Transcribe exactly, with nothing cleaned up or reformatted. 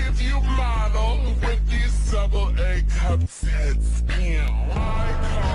if you model with these double A cups head spin. My car